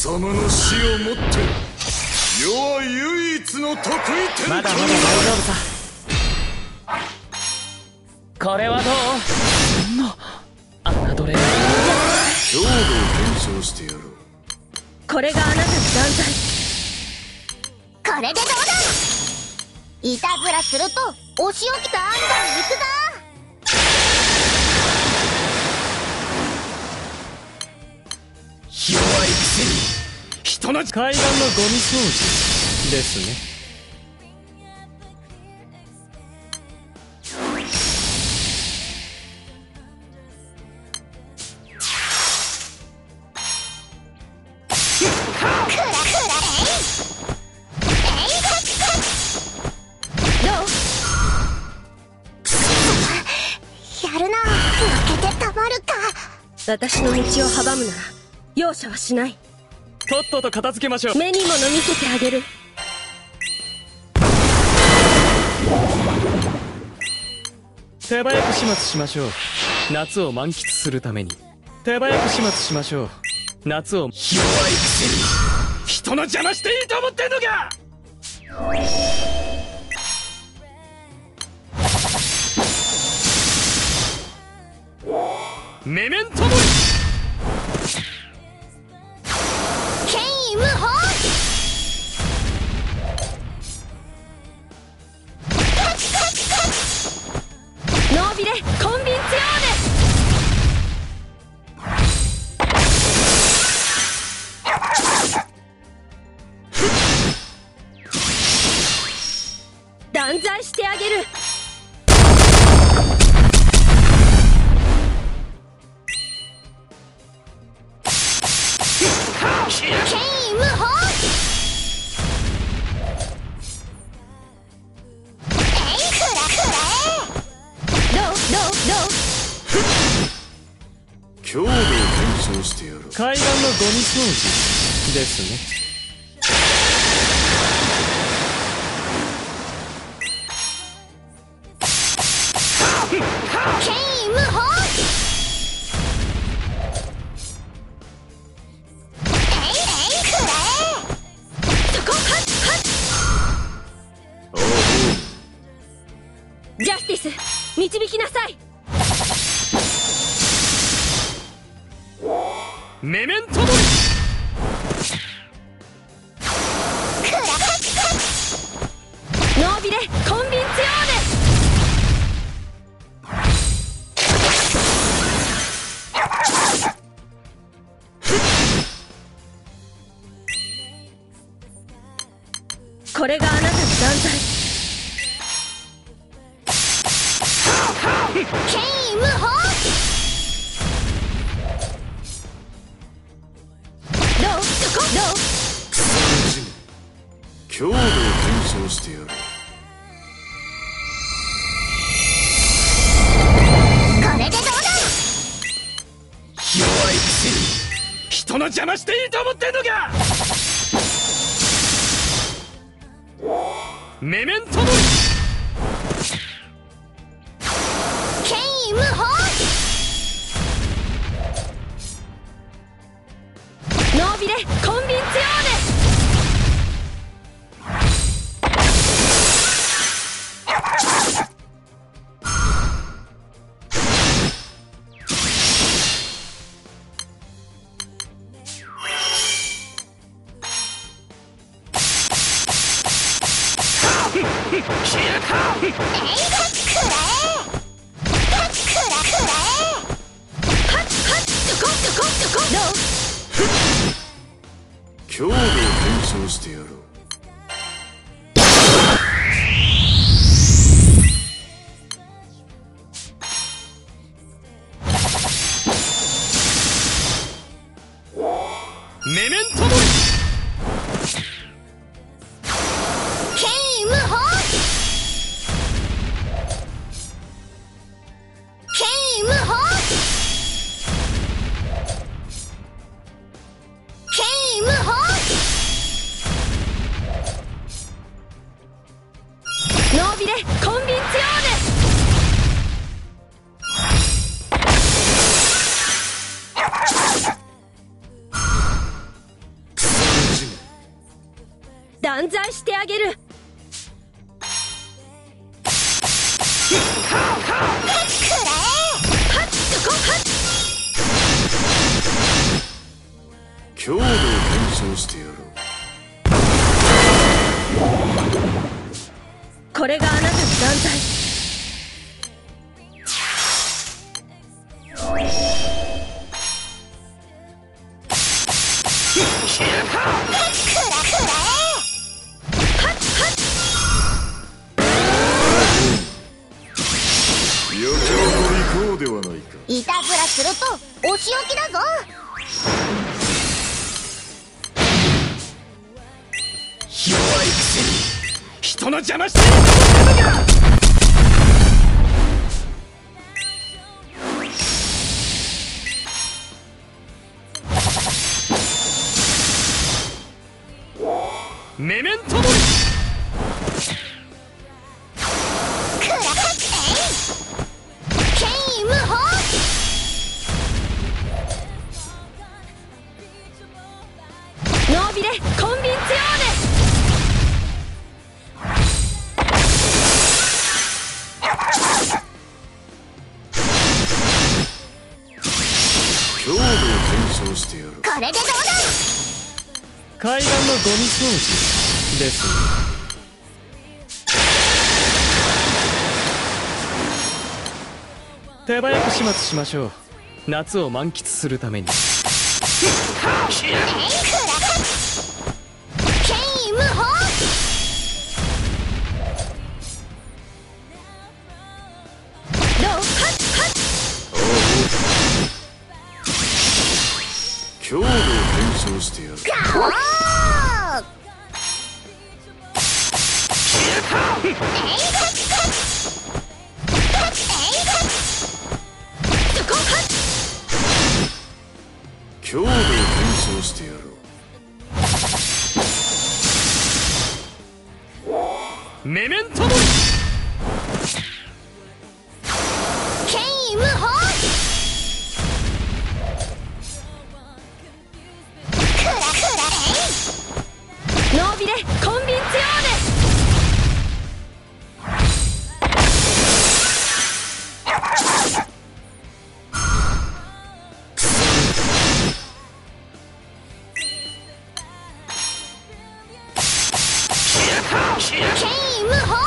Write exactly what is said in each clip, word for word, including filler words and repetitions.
様の死をもって世は唯一の得意点。 まだまだ大丈夫さ。これはどう？そんな侮れない。 強度を検証してやろう。 これがあなたの断罪。 これでどうだ。いたずらするとお仕置きと安堵に行くぞ。 弱いくせに人の海岸のゴミ掃除ですね。 私の道を阻むなら容赦はしない。 とっとと片付けましょう。 目にもの見せてあげる。 手早く始末しましょう。夏を満喫するために手早く始末しましょう。夏を。弱いくせに人の邪魔していいと思ってんのか。メメントモリ。 権威無法。 ノービレコンビンツヨーネ。断罪してあげる。 権威無法。えいくらくらえ。 どうどうどう。 強度を検証してやろう。 海岸のゴミ掃除ですね。 権威無法。 ジャスティス導きなさい。 メメントモリ。 ノービレコンビンツヨーネ。これがあなたの断罪。 権威無法。 どうそこどう。 強度を検証してやろう。 これでどうだ。 弱いくせに人の邪魔していいと思ってんのか。メメントモリ。 権威無法。 ノービレコンビンツヨーネ。 えいかくらえ。かくらくらえ。 はっはっそこそこそこどう。 強度を検証してやろう。 メメントモリ。 権威無法。権威無法。権威無法。 ノービレコンビンツヨーネ。 断罪してあげる。 くらえ。 はっそこはっ。 強度を検証してやろう。 これがあなたの断罪。 余興の行こうではないか。 いたずらするとお仕置きだぞ。 弱いくせに人の邪魔していると思ってんのか。メメントモリ。 くらえ。権威無法。 ノービレコンビンツヨーネ。 強度を検証してやろう。 これでどうだ。 海岸のゴミ掃除ですね。手早く始末しましょう。夏を満喫するために。 権威無法。 どうはっはっ。 強度を検証してやろう。 ガオー。 強度を検証してやろう。 メメントモリ。 権威無法。くらくらえ。 ノービレコンビンツヨーネ。 権威無法。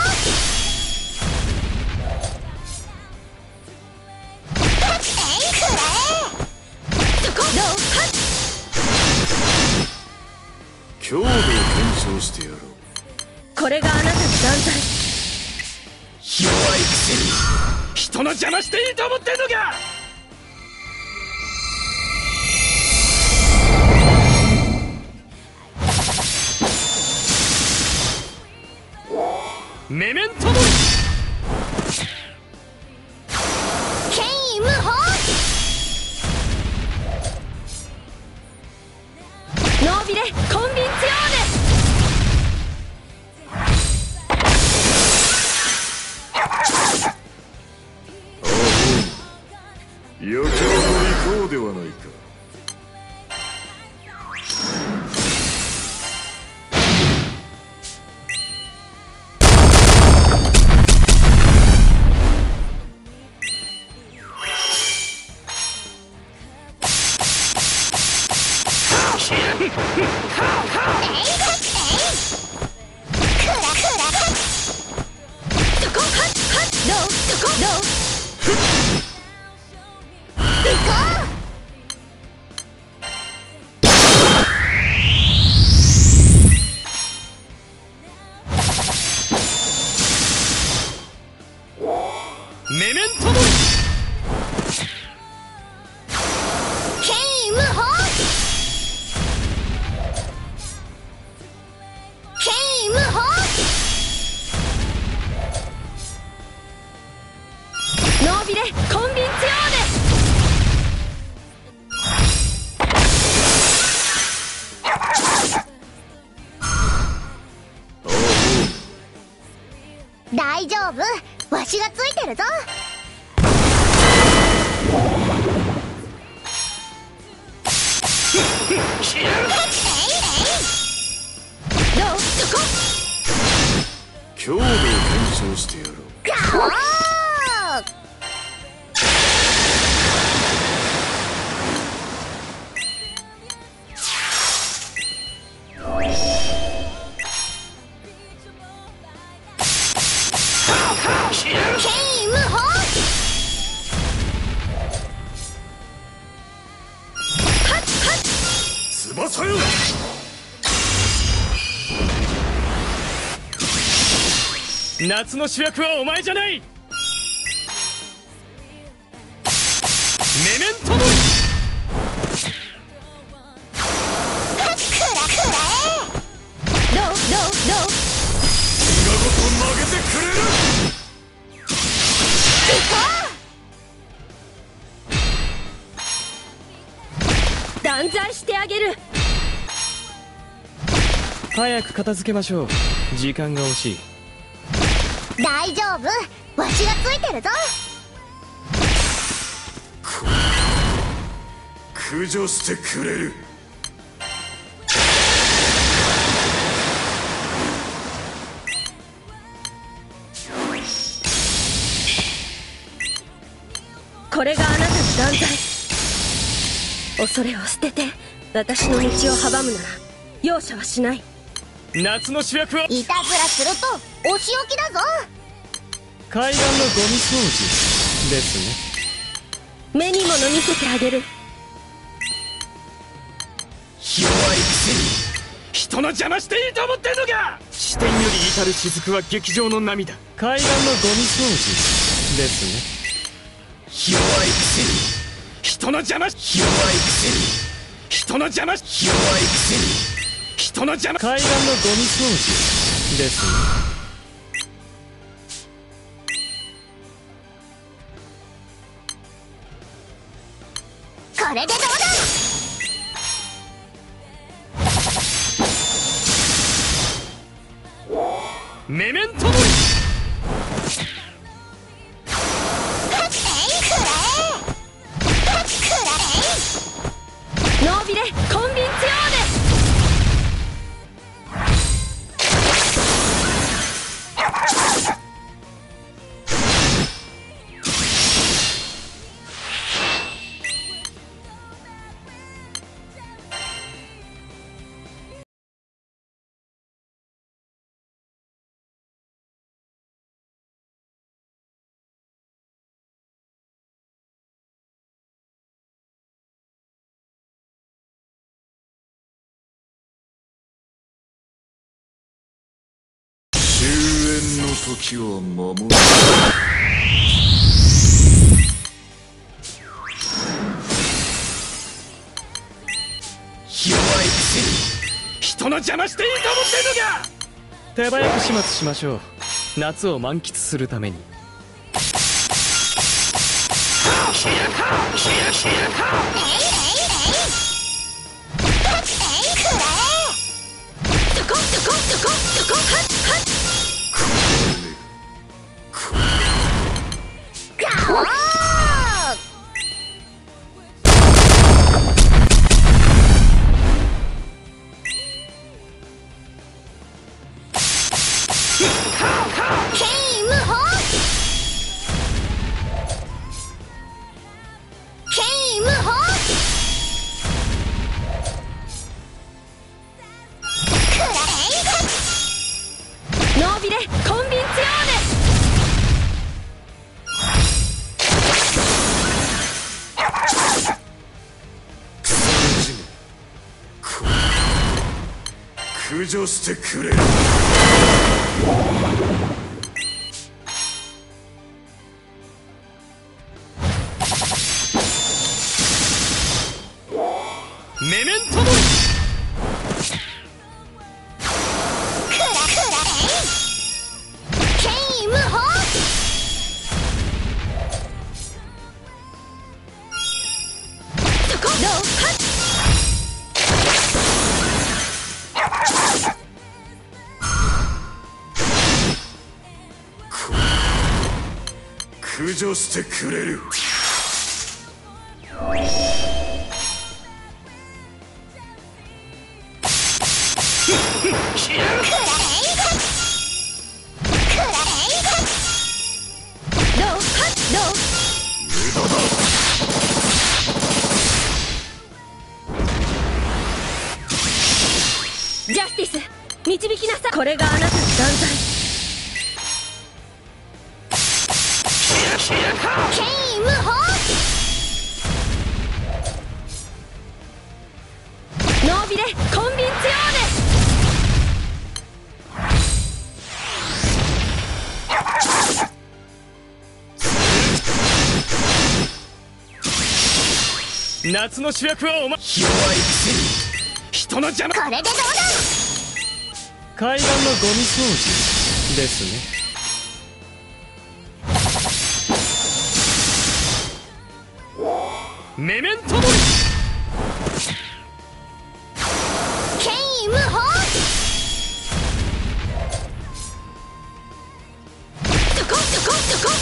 強度を検証してやろう。 これがあなたの断罪。 弱いくせに人の邪魔していいと思ってんのか。メメントモリ。 権威無法。 ノービレコンビンツヨーネ。 余興の行こうではないか。 メメントモリ。 権威無法。権威無法。 ノービレコンビンツヨーネ。 大丈夫、わしがついてるぞ。 どうそこ争う。 夏の主役はお前じゃない。メメントモリ。 どうどうどう。 今ごと投げてくれる。 断罪してあげる。 早く片付けましょう。時間が惜しい。 大丈夫、わしがついてるぞ。 駆除してくれる。 これがあなたの断罪。恐れを捨てて私の道を阻むなら容赦はしない。 夏の主役はいたずらするとお仕置きだぞ。 海岸のゴミ掃除ですね。 目に物見せてあげる。 弱いくせに人の邪魔していいと思ってんのか。視点より至る雫は劇場の涙。海岸のゴミ掃除ですね。弱いくせに人の邪魔。弱いくせに人の邪魔。弱いくせに人の邪魔。海岸のゴミ掃除ですね。 これでどうだ。 メメントモリ。 ノービレコンビンツヨーネ。 終焉の時は間もなく。 弱いくせに人の邪魔していいと思ってんのか。手早く始末しましょう。夏を満喫するために。ヒヤカヒヤヒヤカ。 そこそこそこそこ。はっはっ。 ガオー。剣無法。剣無法。 ノービレコンビンツヨーネ。 駆除してくれる。 メメントモリ。 駆除してくれる。 ジャスティス導きなさい。これがあなたの断罪。 剣無法。 ノービレ夏の主役はお前。弱いくせに人の邪魔。 これでどうだ。 海岸のゴミ掃除ですね。メメントモリ。 権威無法。ちょこちょこちょこ。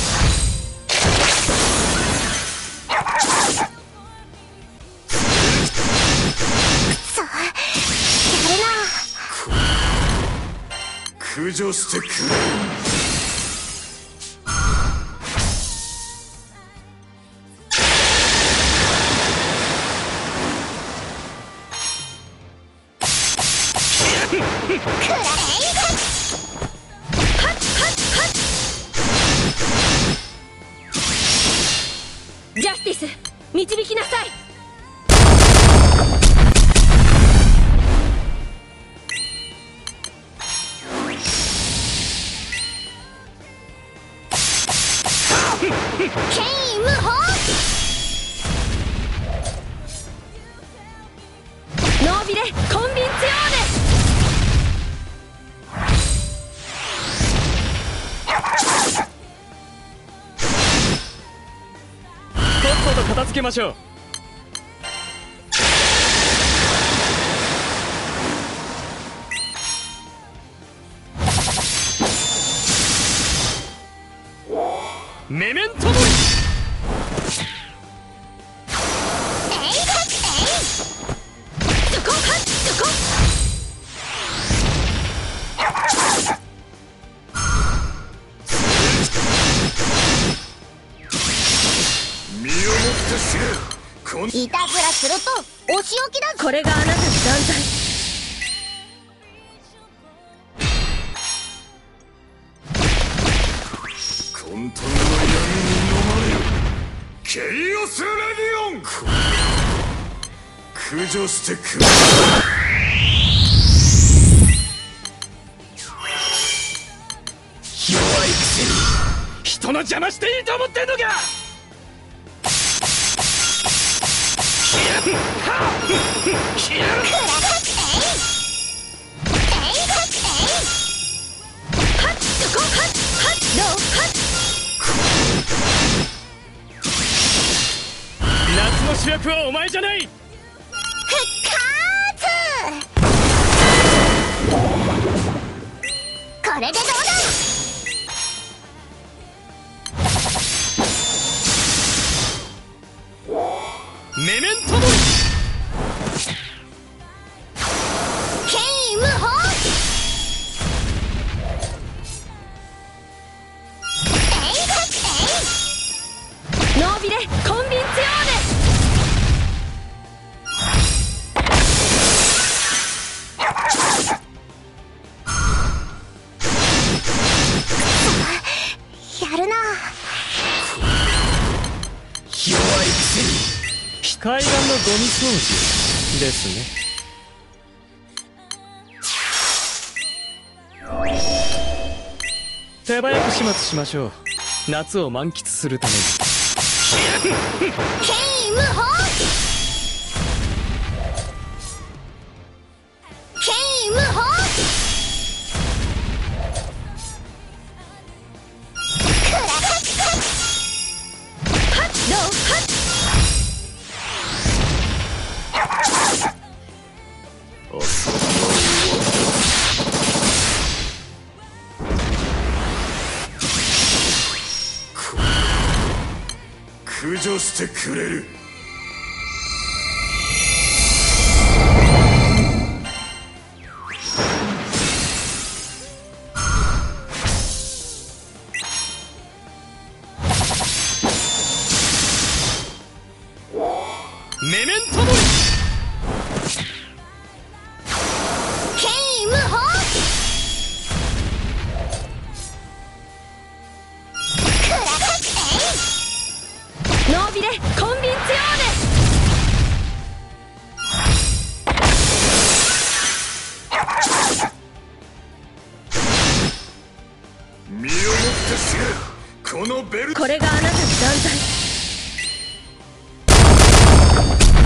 くそ、やるな。 駆除してくれ。 くらえ。 ジャスティス、導きなさい。 権威無法。 ノービレコンビンツヨーネ。 とっとと片付けましょう。メメントモリ。 えいはっえい。ちょこはっちょこ。 身をもって知れ。こんいたずらするとお仕置きだぞ。 これがあなたの断罪。 混沌の闇に飲まれるケイオスレディオン。駆除してくれ。 弱いくせに人の邪魔していいと思ってんのか。 くらはっえい。えいはっえい。はっちょこはっはっどうはっ。 夏の主役はお前じゃない。 復活。これでどうだ。 メメントモリ。 権威無法。えいはっえい。 ノービレコンビンツヨーネ。 やるな。 弱いくせに海岸のゴミ掃除ですね。手早く始末しましょう。夏を満喫するために。 権威無法。権威無法。くらはっはっどうはっ。 遊び駆除してくれる。 メメントモリ。 権威無法。くらはっえい。 ノービレコンビンツヨーネ。 身をもって知れ。このベル。 これがあなたの断罪。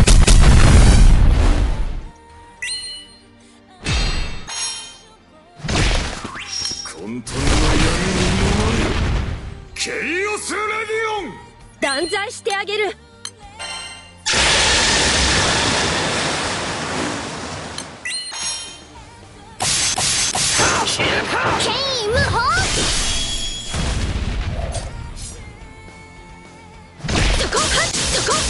断罪してあげる。 権威無法。 そこはっそこ。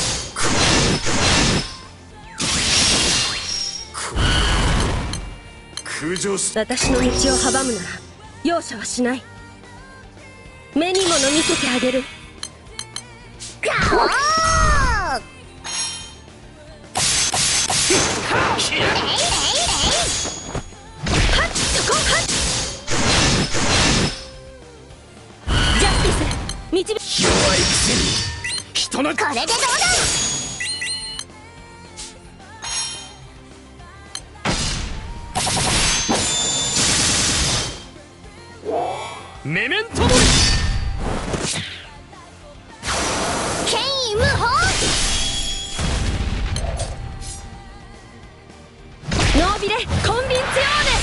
駆除し私の道を阻むなら容赦はしない。目に物見せてあげる。 ガオー。えいえいえい。 はっそこはっ。ジャスティス導き。 弱いくせに人のこれでどうだ。 メメントモリ。 権威無法。 ノービレコンビンツヨーネ。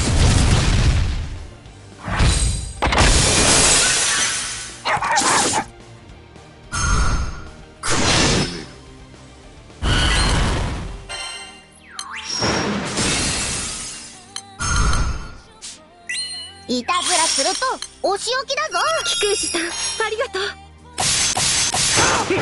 いたずらするとお仕置きだぞ。 菊石さんありがとう。 えいえい。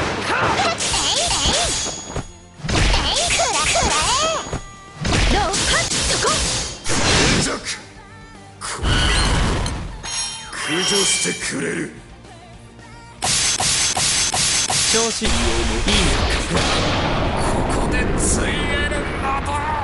えいくらくらえ。 どうはっそこ。 脆弱こ駆除してくれる。 調子いいね。 ここでついえるのだ。